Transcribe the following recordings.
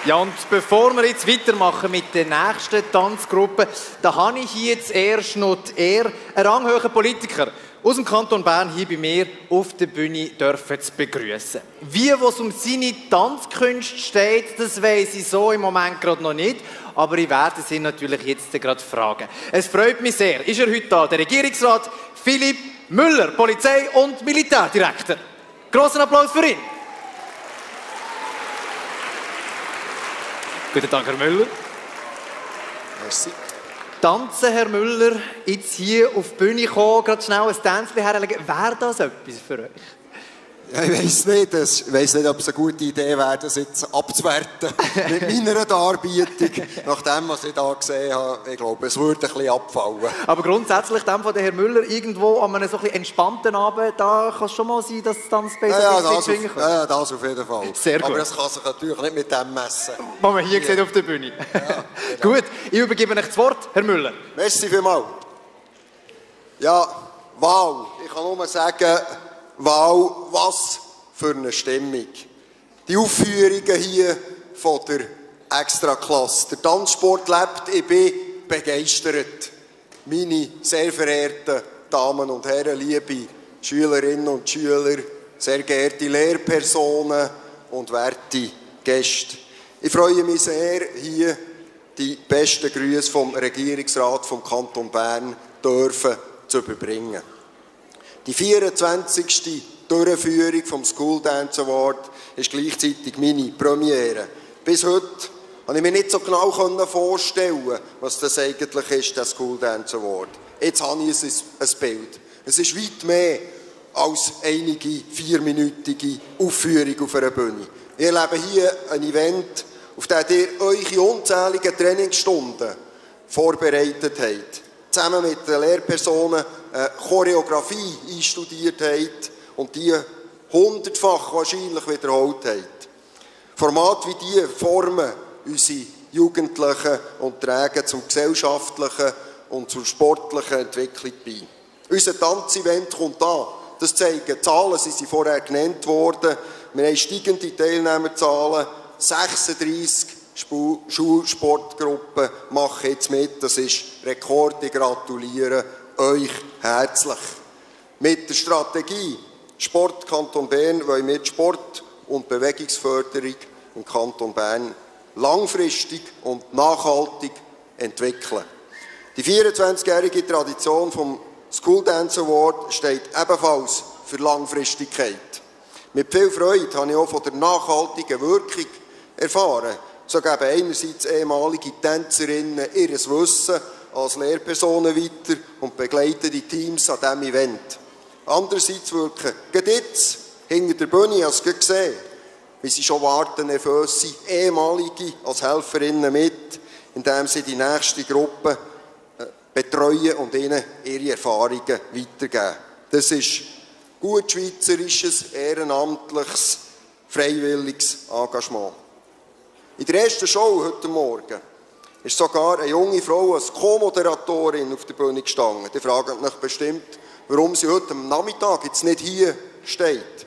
Ja, und bevor wir jetzt weitermachen mit der nächsten Tanzgruppe, da habe ich hier jetzt erst noch die Ehre, einen ranghohen Politiker aus dem Kanton Bern hier bei mir auf der Bühne dürfen zu begrüßen. Wie, was um seine Tanzkünste steht, das weiss ich so im Moment gerade noch nicht, aber ich werde Sie natürlich jetzt gerade fragen. Es freut mich sehr, ist er heute da, der Regierungsrat Philipp Müller, Polizei- und Militärdirektor. Grossen Applaus für ihn. Guten Tag, Herr Müller. Merci. Tanzen, Herr Müller, jetzt hier auf die Bühne kommen, gerade schnell ein Tänzchen herlegen. Wäre das etwas für euch? Ja, ich weiss nicht. Ich weiss nicht, ob es eine gute Idee wäre, das jetzt abzuwerten mit meiner Darbietung. Nach dem, was ich hier gesehen habe, ich glaube, es würde ein bisschen abfallen. Aber grundsätzlich, dem von der Herr Müller, irgendwo an einem so ein bisschen entspannten Abend, da kann es schon mal sein, dass das Tanzbase ein bisschen schwingen kann. Ja, das auf jeden Fall. Sehr gut. Aber es kann sich natürlich nicht mit dem messen. Was man hier sieht auf der Bühne. Ja, genau. Gut, ich übergebe euch das Wort, Herr Müller. Merci vielmals. Ja, wow. Ich kann nur sagen, wow, was für eine Stimmung. Die Aufführungen hier von der Extraklasse. Der Tanzsport lebt, ich bin begeistert. Meine sehr verehrten Damen und Herren, liebe Schülerinnen und Schüler, sehr geehrte Lehrpersonen und werte Gäste. Ich freue mich sehr, hier die besten Grüße vom Regierungsrat vom Kanton Bern dürfen zu überbringen. Die 24. Durchführung vom School Dance Award ist gleichzeitig meine Premiere. Bis heute konnte ich mir nicht so genau vorstellen, was das eigentlich ist, der School Dance Award. Jetzt habe ich ein Bild. Es ist weit mehr als einige 4-minütige Aufführung auf einer Bühne. Ich erlebe hier ein Event, auf dem ihr eure unzähligen Trainingsstunden vorbereitet habt. Zusammen mit den Lehrpersonen eine Choreografie einstudiert habt und die 100-fach wahrscheinlich wiederholt habt. Formate wie diese formen unsere Jugendlichen und tragen zur gesellschaftlichen und zur sportlichen Entwicklung bei. Unser Tanzevent kommt an. Das zeigen Zahlen, sie sind vorher genannt worden. Wir haben steigende Teilnehmerzahlen. 36 Schulsportgruppen machen jetzt mit. Das ist Rekord. Ich gratuliere euch herzlich. Mit der Strategie Sport Kanton Bern wollen wir die Sport- und Bewegungsförderung im Kanton Bern langfristig und nachhaltig entwickeln. Die 24-jährige Tradition vom School Dance Award steht ebenfalls für Langfristigkeit. Mit viel Freude habe ich auch von der nachhaltigen Wirkung erfahren. So geben einerseits ehemalige Tänzerinnen ihr Wissen als Lehrpersonen weiter und begleiten die Teams an diesem Event. Andererseits wirken gerade jetzt hinter der Bühne, als ihr gesehen, wie sie schon warten, nervös sind, ehemalige als Helferinnen mit, indem sie die nächste Gruppe betreuen und ihnen ihre Erfahrungen weitergeben. Das ist gut schweizerisches, ehrenamtliches, freiwilliges Engagement. In der ersten Show heute Morgen ist sogar eine junge Frau als Co-Moderatorin auf der Bühne gestanden. Die fragen mich bestimmt, warum sie heute am Nachmittag jetzt nicht hier steht.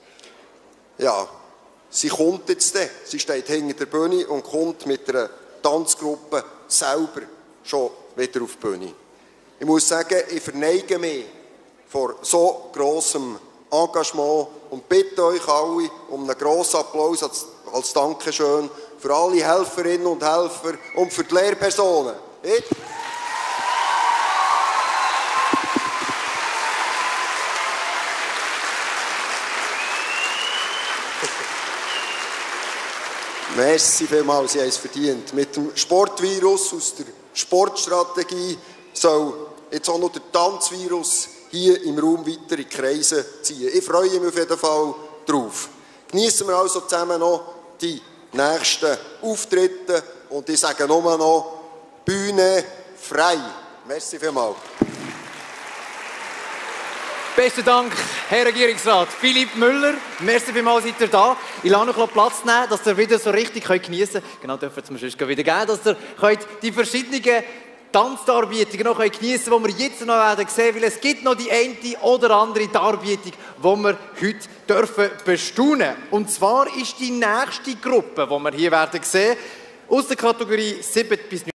Ja, sie kommt jetzt dann. Sie steht hinter der Bühne und kommt mit einer Tanzgruppe selber schon wieder auf die Bühne. Ich muss sagen, ich verneige mich vor so grossem Engagement und bitte euch alle um einen grossen Applaus als Dankeschön für alle Helferinnen und Helfer und für die Lehrpersonen. Merci vielmals, Sie haben es verdient. Mit dem Sportvirus aus der Sportstrategie soll jetzt auch noch der Tanzvirus hier im Raum weitere Kreise ziehen. Ich freue mich auf jeden Fall drauf. Genießen wir also zusammen noch die nächsten Auftritte und ich sage nur noch Bühne frei. Merci vielmals. Besten Dank, Herr Regierungsrat Philipp Müller. Merci vielmals, seid ihr da. Ich lasse noch Platz nehmen, dass ihr wieder so richtig geniessen könnt. Genau, dürfen wir es mir sonst wieder geben, dass ihr die verschiedenen Tanzdarbietung noch geniessen können, die wir jetzt noch werden sehen, weil es gibt noch die eine oder andere Darbietung, die wir heute dürfen bestaunen. Und zwar ist die nächste Gruppe, die wir hier werden sehen, aus der Kategorie 7 bis 9.